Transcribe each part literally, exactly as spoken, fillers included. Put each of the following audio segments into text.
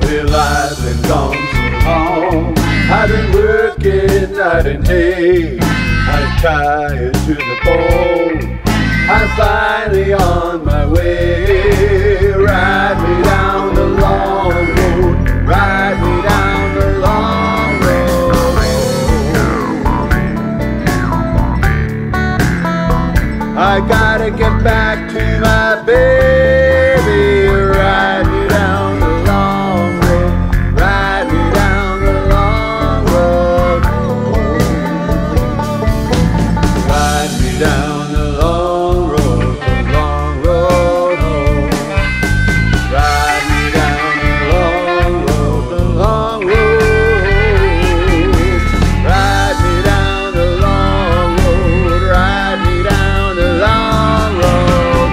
Well, I've been gone so long, I've been working night and day. I'm tired to the bone, I'm finally on my way. Ride me down the long road, ride me down the long road. I gotta get back to my baby. Ride me down the long road, ride me down the long road. Ride me down the long road, the long road home. Ride me down the long road, the long road. Ride me down the long road, ride me down the long road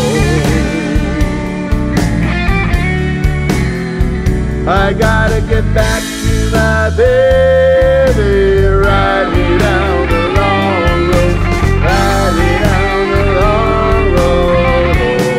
home. I gotta get back to my baby. Ride me down the long road, ride me down the long road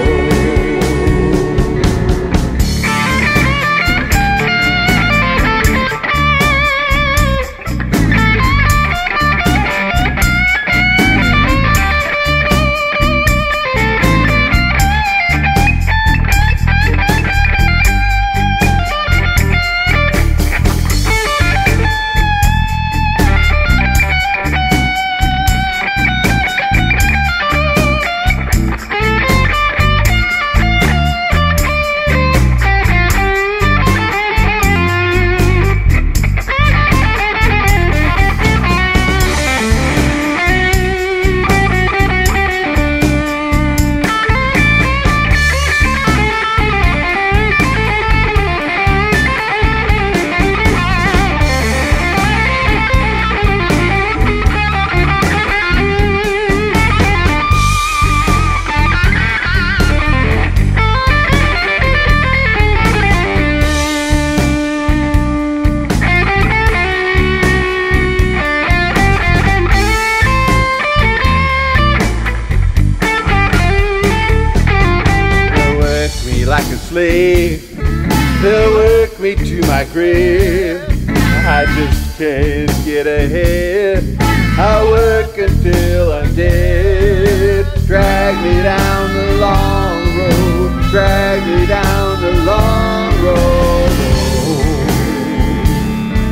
like a slave, they'll work me to my grave. I just can't get ahead, I'll work until I'm dead. Drag me down the long road, drag me down the long road.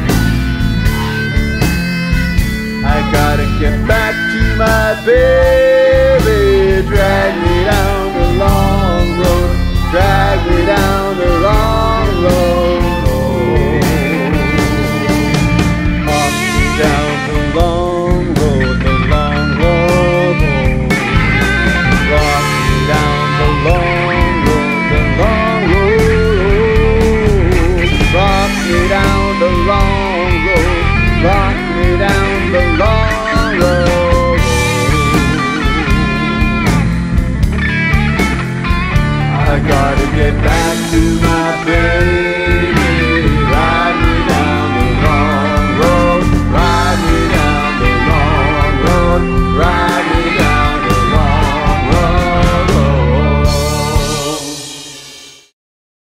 I gotta get back to my bed.